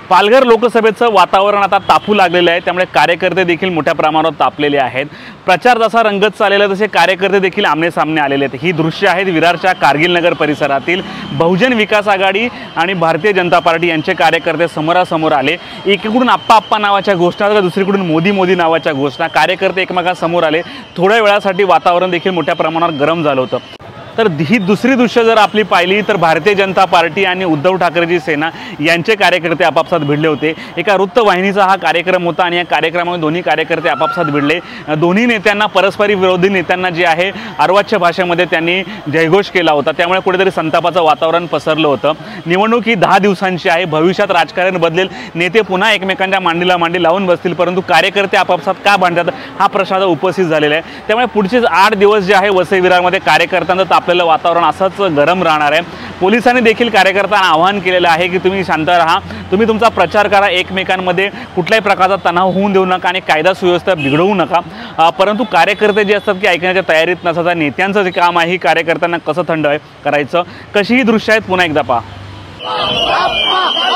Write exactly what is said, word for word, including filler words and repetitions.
पालघर लोकसभेचं वातावरण आता तापू लागलेलं आहे, त्यामुळे कार्यकर्ते देखील मोठ्या प्रमाणावर तापलेले आहेत। प्रचार जसा रंगत चाललेला तसे कार्यकर्ते देखील आमने सामने आलेले आहेत। ही दृश्य आहेत विरारच्या कारगिल नगर परिसरातील। बहुजन विकास आघाडी आणि भारतीय जनता पार्टी यांचे कार्यकर्ते समोरासमोर आले। एकीकडून आप्पा आप्पा नावाच्या घोषणा तर दुसरीकडून मोदी मोदी नावाच्या घोषणा। कार्यकर्ते एकमेकांसमोर आले। थोड्या वेळासाठी वातावरण देखील मोठ्या प्रमाणावर गरम झालं होतं। तर ही दुसरी दृश्य जर आपली पाहिली तर भारतीय जनता पार्टी आणि उद्धव ठाकरेची सेना यांचे कार्यकर्ते आपापसात भिडले होते। एका वृत्तवाहिनीचा हा कार्यक्रम होता आणि या कार्यक्रमामध्ये दोन्ही कार्यकर्ते आपापसात भिडले। दोन्ही नेत्यांना, परस्पर विरोधी नेत्यांना जे आहे अर्वाच्य भाषेमध्ये त्यांनी जयघोष केला होता, त्यामुळे कुठेतरी संतापाचं वातावरण पसरलं होतं। निवडणूक ही दहा दिवसांची आहे, भविष्यात राजकारण बदलेल, नेते पुन्हा एकमेकांच्या मांडीला मांडी लावून बसतील, परंतु कार्यकर्ते आपापसात का भांडतात हा प्रश्न उपस्थित झालेला आहे। त्यामुळे पुढचे आठ दिवस जे आहे वसई विरारमध्ये कार्यकर्त्यांचं आपल्याला वातावरण असंच गरम राहणार आहे। पोलिसांनी देखील कार्यकर्त्यांना आवाहन केलेलं आहे की तुम्ही शांत राहा, तुम्ही तुमचा प्रचार करा, एकमेकांमध्ये कुठल्याही प्रकारचा तणाव होऊन देऊ नका आणि कायदा सुव्यवस्था बिघडवू नका। परंतु कार्यकर्ते जे असतात की ऐकण्याच्या तयारीत नसतात। नेत्यांचं जे काम आहे कार्यकर्त्यांना कसं थंड करायचं, कशी ही दृश्य आहेत पुन्हा एकदा पहा।